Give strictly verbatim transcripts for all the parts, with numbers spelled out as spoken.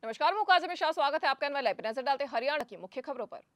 नमस्कार, मुकाज़िम शाह, स्वागत है आपका। लाइव नजर डालते हरियाणा की मुख्य खबरों पर।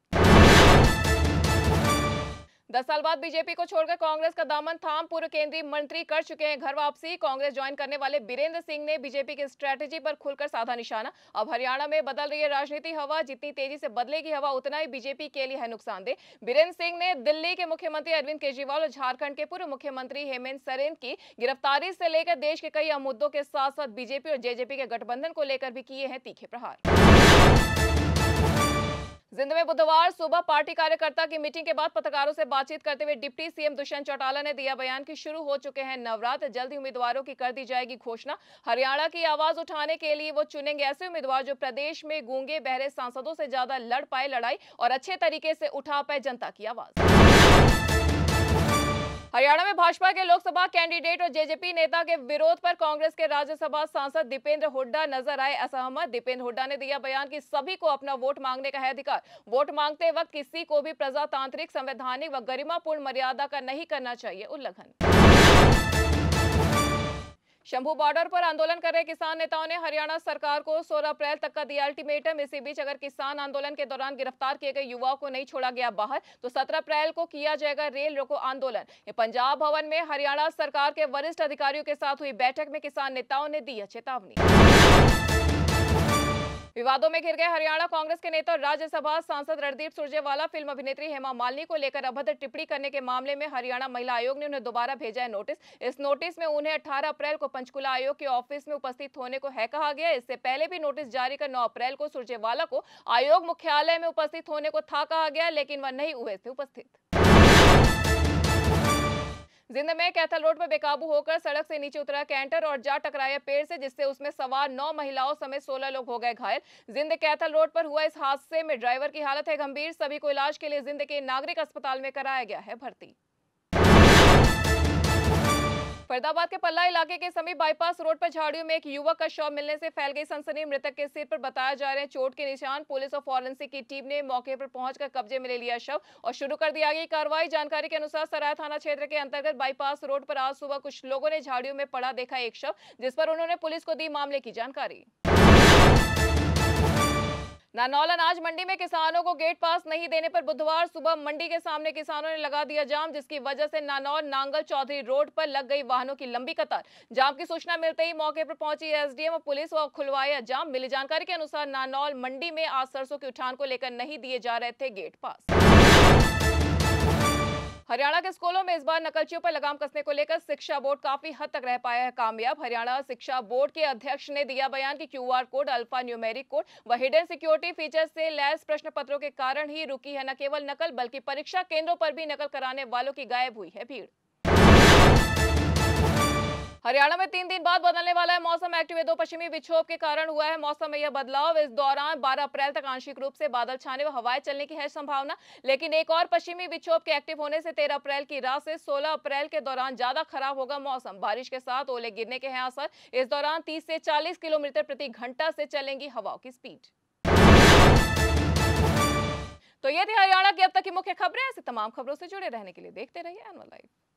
दस साल बाद बीजेपी को छोड़कर कांग्रेस का दामन थाम पूर्व केंद्रीय मंत्री कर चुके हैं घर वापसी। कांग्रेस ज्वाइन करने वाले बीरेंद्र सिंह ने बीजेपी की स्ट्रेटजी पर खुलकर साधा निशाना। अब हरियाणा में बदल रही है राजनीति हवा, जितनी तेजी से बदलेगी हवा उतना ही बीजेपी के लिए है नुकसानदेह। बीरेंद्र सिंह ने दिल्ली के मुख्यमंत्री अरविंद केजरीवाल और झारखंड के पूर्व मुख्यमंत्री हेमंत सोरेन की गिरफ्तारी से लेकर देश के कई अहम मुद्दों के साथ साथ बीजेपी और जेजेपी के गठबंधन को लेकर भी किए हैं तीखे प्रहार। जिंद में बुधवार सुबह पार्टी कार्यकर्ता की मीटिंग के बाद पत्रकारों से बातचीत करते हुए डिप्टी सीएम दुष्यंत चौटाला ने दिया बयान कि शुरू हो चुके हैं नवरात्र, जल्द ही उम्मीदवारों की कर दी जाएगी घोषणा। हरियाणा की आवाज उठाने के लिए वो चुनेंगे ऐसे उम्मीदवार जो प्रदेश में गूंगे बहरे सांसदों से ज्यादा लड़ पाए लड़ाई और अच्छे तरीके से उठा पाए जनता की आवाज। हरियाणा में भाजपा के लोकसभा कैंडिडेट और जेजेपी नेता के विरोध पर कांग्रेस के राज्यसभा सांसद दीपेंद्र हुड्डा नजर आए असहमत। दीपेंद्र हुड्डा ने दिया बयान कि सभी को अपना वोट मांगने का है अधिकार। वोट मांगते वक्त किसी को भी प्रजातांत्रिक, संवैधानिक व गरिमापूर्ण मर्यादा का नहीं करना चाहिए उल्लंघन। शंभू बॉर्डर पर आंदोलन कर रहे किसान नेताओं ने हरियाणा सरकार को सोलह अप्रैल तक का दिया अल्टीमेटम। इसी बीच अगर किसान आंदोलन के दौरान गिरफ्तार किए गए युवाओं को नहीं छोड़ा गया बाहर तो सत्रह अप्रैल को किया जाएगा रेल रोको आंदोलन। पंजाब भवन में हरियाणा सरकार के वरिष्ठ अधिकारियों के साथ हुई बैठक में किसान नेताओं ने दी चेतावनी। विवादों में घिर गए हरियाणा कांग्रेस के नेता और राज्यसभा सांसद रणदीप सुरजेवाला फिल्म अभिनेत्री हेमा मालिनी को लेकर अभद्र टिप्पणी करने के मामले में हरियाणा महिला आयोग ने उन्हें दोबारा भेजा है नोटिस। इस नोटिस में उन्हें अठारह अप्रैल को पंचकुला आयोग के ऑफिस में उपस्थित होने को है कहा गया। इससे पहले भी नोटिस जारी कर नौ अप्रैल को सुरजेवाला को आयोग मुख्यालय में उपस्थित होने को था कहा गया, लेकिन वह नहीं हुए थे उपस्थित। जिंद में कैथल रोड पर बेकाबू होकर सड़क से नीचे उतरा कैंटर और जा टकराया पेड़ से, जिससे उसमें सवार नौ महिलाओं समेत सोलह लोग हो गए घायल। जिंद कैथल रोड पर हुआ इस हादसे में ड्राइवर की हालत है गंभीर। सभी को इलाज के लिए जिंद के नागरिक अस्पताल में कराया गया है भर्ती। फरीदाबाद के पल्ला इलाके के समीप बाईपास रोड पर झाड़ियों में एक युवक का शव मिलने से फैल गई सनसनी। मृतक के सिर पर बताया जा रहे हैं चोट के निशान। पुलिस और फॉरेंसिक की टीम ने मौके पर पहुंचकर कब्जे में ले लिया शव और शुरू कर दी आगे कार्रवाई। जानकारी के अनुसार सराय थाना क्षेत्र के अंतर्गत बाईपास रोड पर आज सुबह कुछ लोगों ने झाड़ियों में पड़ा देखा एक शव, जिस पर उन्होंने पुलिस को दी मामले की जानकारी। नानौल अनाज मंडी में किसानों को गेट पास नहीं देने पर बुधवार सुबह मंडी के सामने किसानों ने लगा दिया जाम, जिसकी वजह से नानौल नांगल चौधरी रोड पर लग गई वाहनों की लंबी कतार। जाम की सूचना मिलते ही मौके पर पहुंची एसडीएम और पुलिस व खुलवाया जाम। मिली जानकारी के अनुसार नानौल मंडी में आज सरसों की उठान को लेकर नहीं दिए जा रहे थे गेट पास। हरियाणा के स्कूलों में इस बार नकलचियों पर लगाम कसने को लेकर शिक्षा बोर्ड काफी हद तक रह पाया है कामयाब। हरियाणा शिक्षा बोर्ड के अध्यक्ष ने दिया बयान कि QR code, alpha numeric code व हिडन सिक्योरिटी फीचर से लैस प्रश्न पत्रों के कारण ही रुकी है न केवल नकल, बल्कि परीक्षा केंद्रों पर भी नकल कराने वालों की गायब हुई है भीड़। हरियाणा में तीन दिन बाद बदलने वाला है मौसम। एक्टिव दो पश्चिमी विक्षोभ के कारण हुआ है मौसम में यह बदलाव। इस दौरान बारह अप्रैल तक आंशिक रूप से बादल छाने व हवाएं चलने की है संभावना, लेकिन एक और पश्चिमी विक्षोभ के एक्टिव होने से तेरह अप्रैल की रात से सोलह अप्रैल के दौरान ज्यादा खराब होगा मौसम। बारिश के साथ ओले गिरने के हैं असर। इस दौरान तीस से चालीस किलोमीटर प्रति घंटा से चलेंगी हवाओं की स्पीड। तो ये थी हरियाणा की अब तक की मुख्य खबरें। ऐसे तमाम खबरों से जुड़े रहने के लिए देखते रहिए एनवन लाइव।